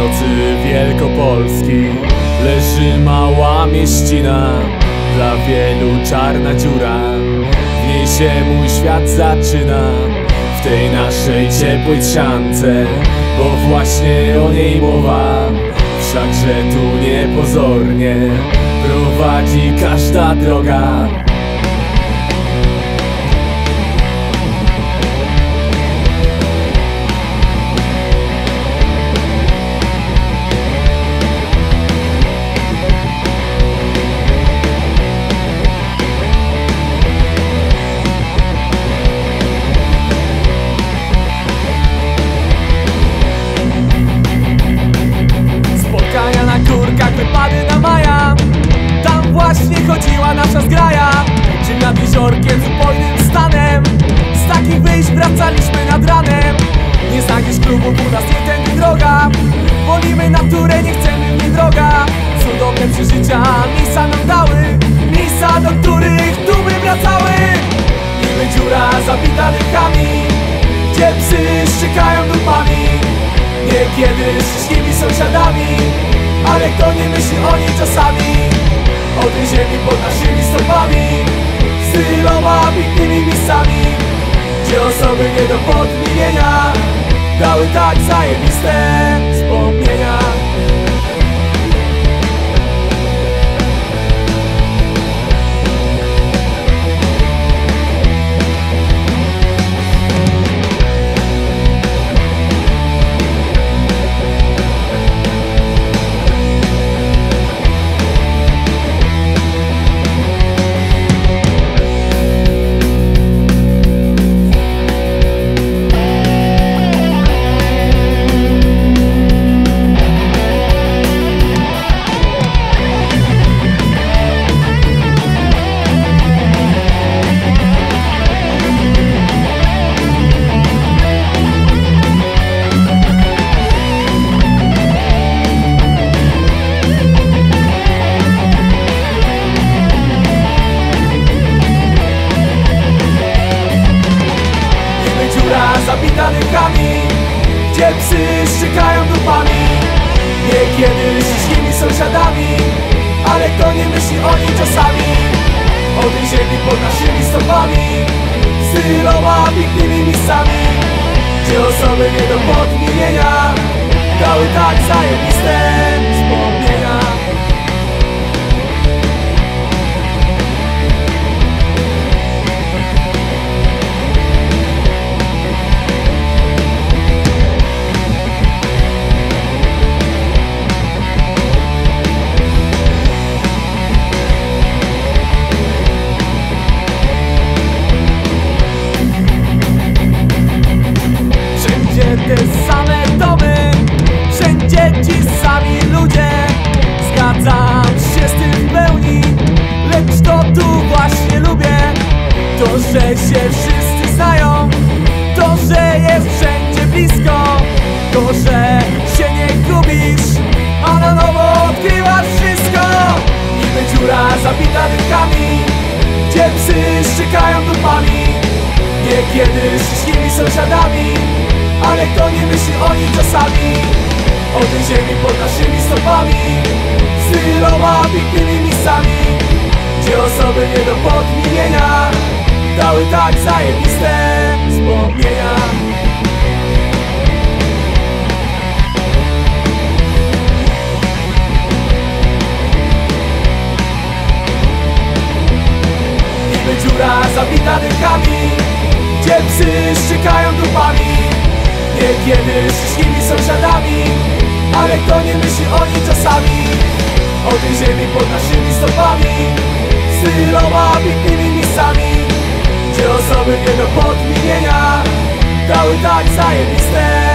północy Wielkopolski leży mała mieścina, dla wielu czarna dziura. W niej się mój świat zaczyna, w tej naszej ciepłej trzciance, bo właśnie o niej mowa. Wszakże tu niepozornie prowadzi każda droga. Wypady na maja, tam właśnie chodziła nasza zgraja. Czy nad jeziorkiem z upojnym stanem, z takich wyjść wracaliśmy nad ranem. Nie znajdziesz klubu, u nas nie tędy droga, wolimy naturę, nie chcemy w niej droga. Cudowne przeżycia miejsca nam dały, miejsca, do których dumy wracały. Niby dziura zabita dechami, gdzie psy szczekają dupami. Niekiedy szczęśliwi sąsiadami, ale kto nie myśli o niej czasami? O tej ziemi pod naszymi stopami, z tyloma pięknymi miejscami, gdzie osoby nie do podmienienia dały tak zajebiste wspomnienia. Zabita dechami, gdzie psy szczekają dupami. Niekiedy szczęśliwi sąsiadami, ale kto nie myśli o niej czasami? O tej ziemi pod naszymi stopami, z tyloma pięknymi miejscami, gdzie osoby nie do podmienienia dały tak zajebiste wspomnienia. Te same domy, wszędzie ci sami ludzie. Zgadzam się z tym w pełni, lecz to tu właśnie lubię. To, że się wszyscy znają, to, że jest wszędzie blisko, to, że się nie gubisz, a na nowo odkrywasz wszystko. Niby dziura zabita dechami, gdzie psy szczekają dupami. Niekiedy szczęśliwi sąsiadami, ale kto nie myśli o nich czasami? O tej ziemi pod naszymi stopami, z tyloma pięknymi miejscami, gdzie osoby nie do podmienienia dały tak zajebiste wspomnienia. Niby dziura zabita dechami, gdzie psy szczekają dupami. Niekiedy szczęśliwi sąsiadami, ale kto nie myśli o nich czasami? O tej ziemi pod naszymi stopami, z tyloma pięknymi miejscami, gdzie osoby nie do podmienienia dały tak zajebiste